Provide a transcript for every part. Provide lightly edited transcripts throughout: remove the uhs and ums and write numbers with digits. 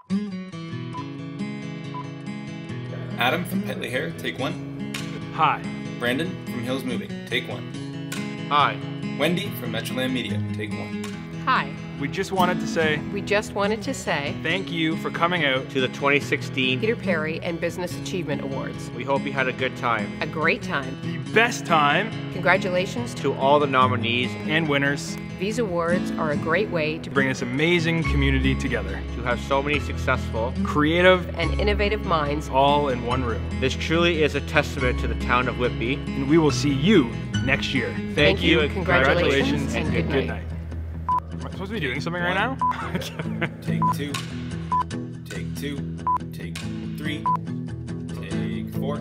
Adam from Petley Hair, take one. Hi. Brandon from Hills Moving, take one. Hi. Wendy from Metroland Media, take one. Hi. We just wanted to say Thank you for coming out To the 2016, Peter Perry and Business Achievement Awards. we hope you had a good time. A great time. the best time Congratulations. To all the nominees, and winners These awards are a great way to to bring this amazing community together. to have so many successful, Creative, and innovative minds. all in one room. this truly is a testament to the town of Whitby. And we will see you next year. Thank you and congratulations, and good night. Am I supposed to be doing something right now? Take two. Take two. Take three. Take four.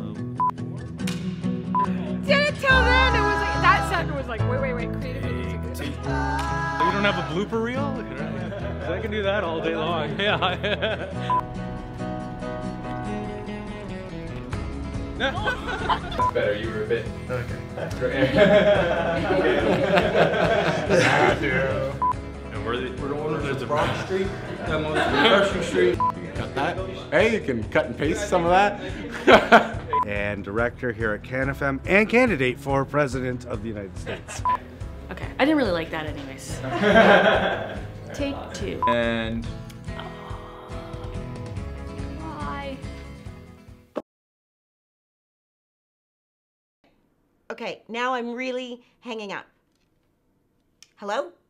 Didn't tell then. It was like that sound was like wait. Creative. Take two. You don't have a blooper reel? 'Cause I can do that all day long. Yeah. Better, you were a bit. And we're the one that's a Broad Street, Pershing Street. Cut that. Hey, you can cut and paste some of that. And director here at CanFM and candidate for President of the United States. Okay, I didn't really like that anyways. Take two. And Bye. Okay, now I'm really hanging up. Hello?